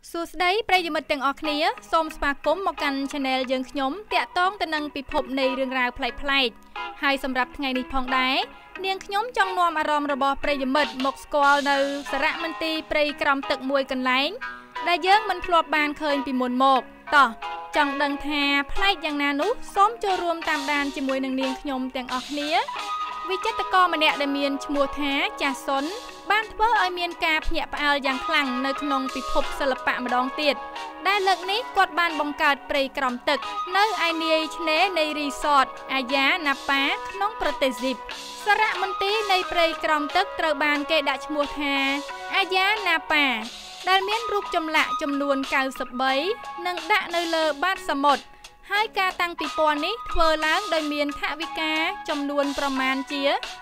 សួស្តីប្រិយមិត្តទាំងអស់គ្នាសូមស្វាគមន៍មកកាន់ Channel យើងខ្ញុំតាក់ទងទៅនឹងពិភពនៃរឿងរ៉ាវប្លែកៗហើយសម្រាប់ថ្ងៃនេះផងដែរនាងខ្ញុំចង់នាំអារម្មណ៍របស់ប្រិយមិត្តមកស្គាល់នៅសារមន្ទីរព្រៃក្រំទឹកមួយកន្លែងដែលយើងមិនធ្លាប់បានឃើញពីមុនមកតោះចង់ដឹងថាប្លែកយ៉ាងណានោះសូមចូលរួមតាមដានជាមួយនឹងនាងខ្ញុំទាំងអស់គ្នាវិចិត្រករម្នាក់ដែលមានឈ្មោះថាចាស់សុនបានធ្វើឲ្យមានការភ្ញាក់ផ្អើលយ៉ាងខ្លាំងនៅក្នុងពិភពសិល្បៈម្ដងទៀតដែលលើកនេះគាត់បានបង្កើតព្រៃក្រំទឹកនៅឯនាយឆ្នេរនៃរីសតអាយ៉ាណាប៉ាក្នុងប្រទេសស៊ីបសារមន្ទីរនៃព្រៃក្រំទឹកត្រូវបានគេដាក់ឈ្មោះថាអាយ៉ាណាប៉ាដែលមានរូបចម្លាក់ចំនួន93និងដាក់នៅលើបាតសមុទ្រហើយការតាំងពិព័រណ៍នេះធ្វើឡើងដោយមានថវិកាចំនួនប្រមាណជា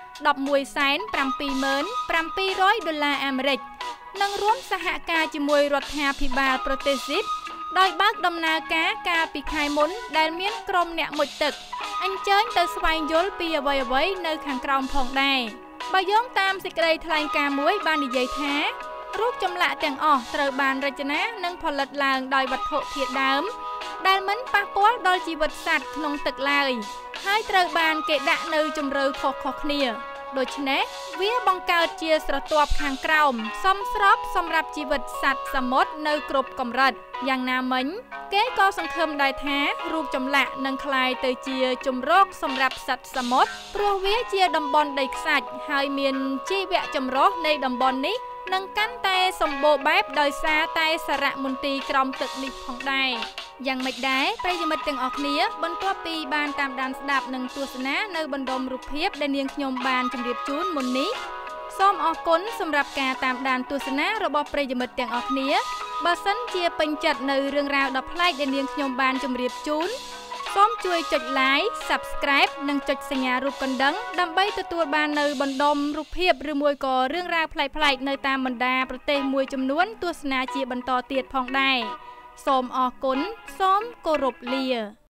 $11,700,700អាមេរិកនិងរួមសហការជាមួយរដ្ឋាភិបាលប្រទេសស៊ីបដោយបើកដំណើរការកាលពីខែមុនដែលមានក្រុមអ្នកមុជទឹកអញ្ជើញទៅស្វែងយល់ពីអ្វីៗនៅខាងក្រោមផងដែរបើយោងតាមសេចក្តីថ្លែងការណ៍មួយបាននិយាយថារូបចម្លាក់ទាំងអស់ត្រូវបានរចនានិងផលិតឡើងដោយវត្ថុធាតុដើមដែលមិនប៉ះពាល់ដល់ជីវិតសត្វក្នុងទឹកឡើយហើយត្រូវបានគេដាក់នៅជម្រៅខុសៗគ្នាដូច្នេះវាបង្កើតជាស្រទាប់ខាងក្រោមសមស្របសម្រាប់ជីវិតសត្វសមុទ្រនៅគ្រប់កម្រិតយ៉ាងណាមិញគេក៏សង្ឃឹមដែរថារូបចម្លាក់នឹងក្លាយទៅជាជម្រកសម្រាប់សត្វសមុទ្រព្រោះវាជាតំបន់ដីខ្សាច់ហើយមានជីវៈចម្រុះនៃតំបន់នេះនឹងកាន់តែសម្បូរបែបដោយសារតែសារមន្ទីរក្រំទឹកនេះផងដែរយ៉ាងម៉េចដែរប្រិយមិត្តទាំងអស់គ្នាបន្ទាប់ពីបានតាមដានស្ដាប់និងទស្សនានៅបណ្ដុំរូបភាពដែលនាងខ្ញុំបានជម្រាបជូនមុននេះសូមអរគុណសម្រាប់ការតាមដានទស្សនារបស់ប្រិយមិត្តទាំងអស់គ្នាបើសិនជាពេញចិត្តនៅរឿងរ៉ាវដ៏ប្លែកដែលនាងខ្ញុំបានជម្រាបជូនសូមជួយចុច Like Subscribe និងចុចសញ្ញារូបកណ្ដឹងដើម្បីទទួលបាននៅបណ្ដុំរូបភាពឬមួយក៏រឿងរ៉ាវប្លែកៗនៅតាមបណ្ដាប្រទេសមួយចំនួនទស្សនាជាបន្តទៀតផងដែរសូមអរគុណសូមគោរពលា